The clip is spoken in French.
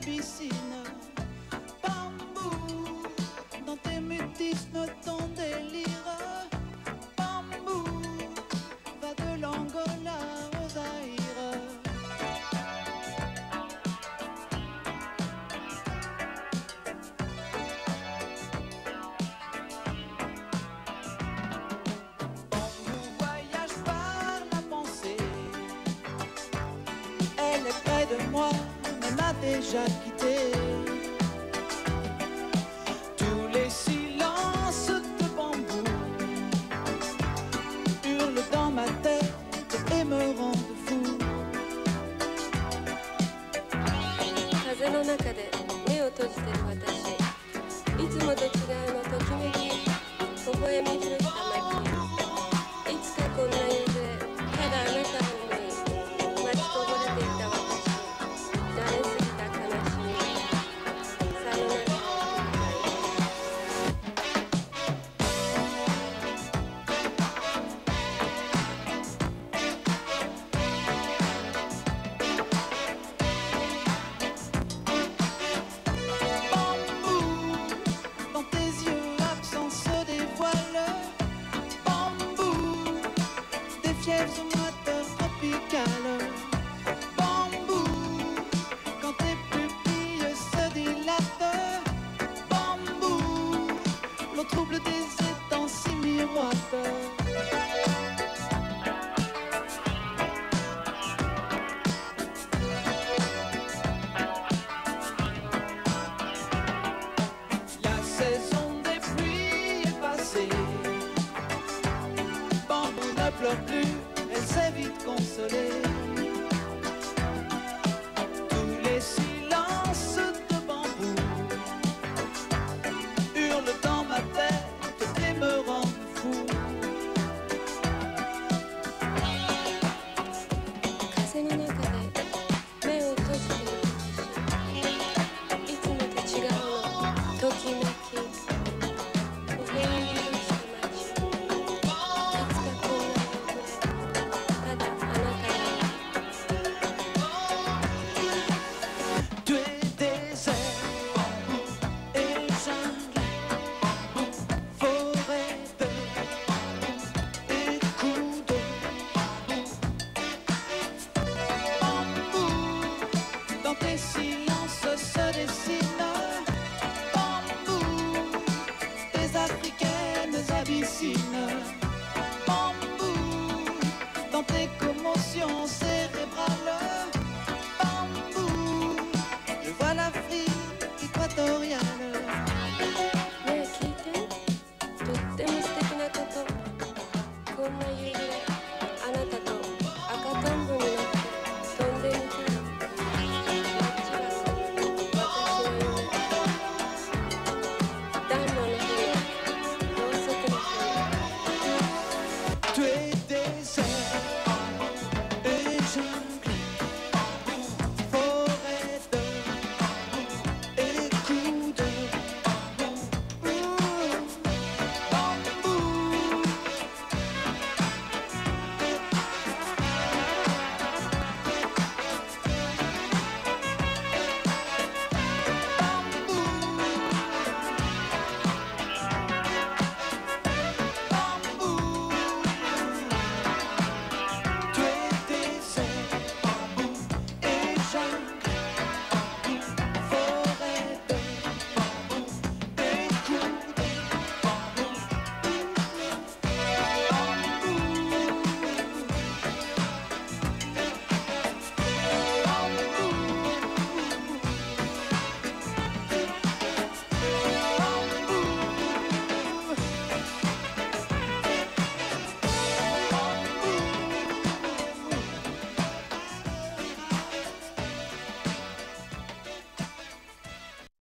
m'abyssine. Bambou, dans tes mutismes, ton délire. Bambou, va de l'Angola au Zaïre. Bambou voyage par la pensée. Elle est près de moi, mais m'a déjà quitté. Tous les silences de bambou hurlent dans ma tête et me rendent fou. 風の中で目を閉じてる私、いつもと違うのときめき、微笑みふれた街、いつかこんな夕暮れ、ただあなたの目に待ちこぼれていた私、慣れすぎた悲しみ、さよなら。 Bambou, dans tes yeux absents se dévoilent. Bambou, des fièvres moiteurs tropicales. Bambou, quand tes pupilles se dilatent. Bambou, l'eau trouble des étangs si miroite. La saison des pluies est passée. Bambou ne pleure plus, elle s'est vite consolée.